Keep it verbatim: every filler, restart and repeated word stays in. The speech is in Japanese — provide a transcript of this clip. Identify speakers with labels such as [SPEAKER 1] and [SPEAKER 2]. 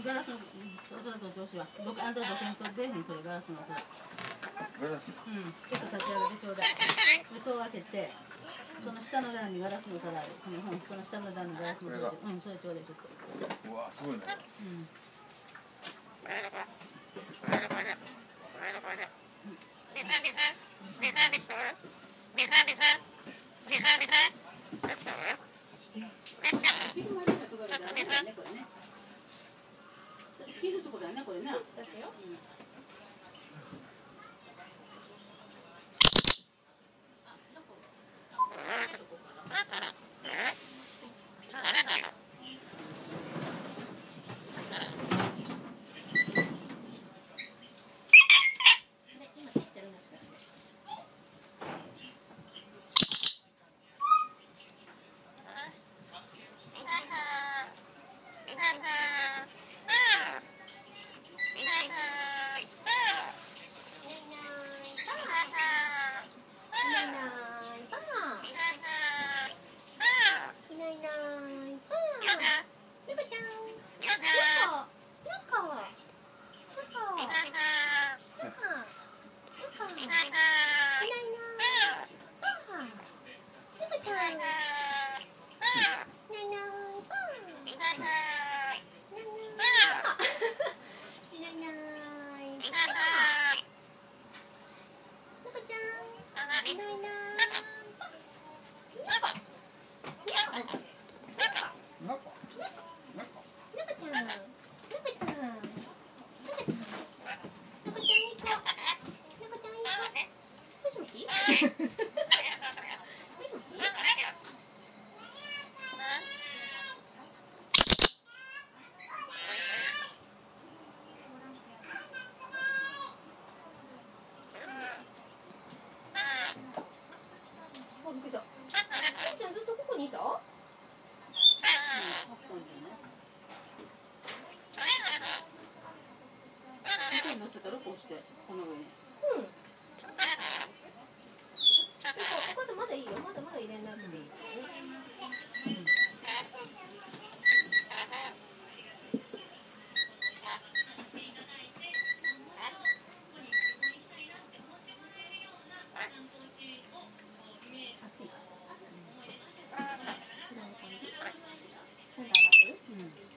[SPEAKER 1] ガラスの、そうそうそう、どうしよう。僕、あんたどけんと出へん、それ、ガラスのそれ。
[SPEAKER 2] ガラス。
[SPEAKER 1] うん、ちょっと立ち上げてちょうだい。で、戸を開けて、その下の段にガラスの皿ある。その、うん、その下の段にガラスの皿。うん、それちょうだい、ちょっと。
[SPEAKER 2] うわ、すごいね。
[SPEAKER 1] うん。切るとこだよね、これね。だってよ。乗せたらこうしてこの上に。うん。お母さんまだいいよ。まだまだ入れなくていい。うん。熱い。こんな感じ。今度上がってる？うん。